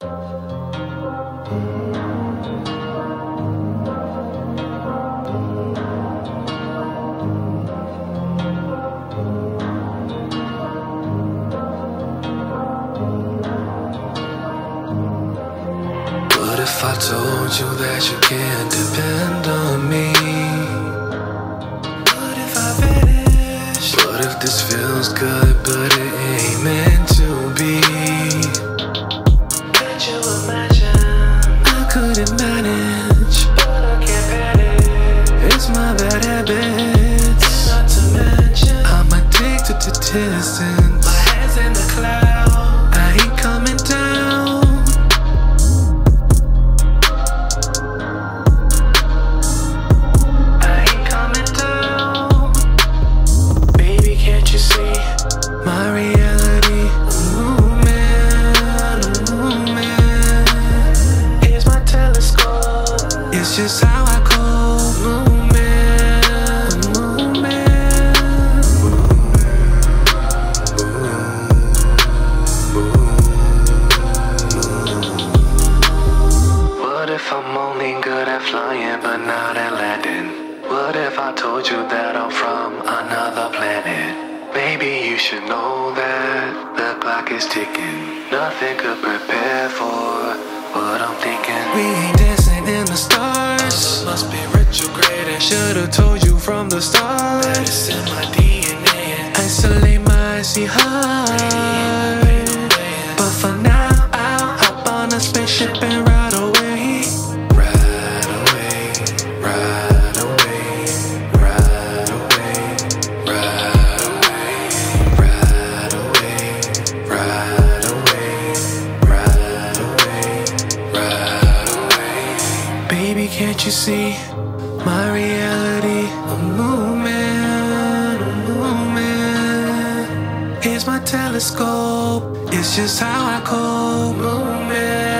What if I told you that you can't depend on me? What if I vanished? What if this feels good but it ain't meant to be? Can't you imagine? I couldn't manage, but I can't panic. It's my bad habits, not to mention I'm addicted to distance. My head's in the clouds, I ain't coming down. My reality, here's my telescope. It's just how I cope. What if I'm only good at flying but not at landing? What if I told you that I'm from another planet? Maybe you should know that the clock is ticking. Nothing could prepare for what I'm thinking. We ain't dancing in the stars. Must be retrograde. Should've told you from the start that it's in my DNA. Isolate my icy heart. But for now, I'll hop on a spaceship and ride away. Ride away, ride away, ride away, ride away. Ride away, ride away. Baby, can't you see my reality? A movement, a movement. Here's my telescope. It's just how I cope. Movement.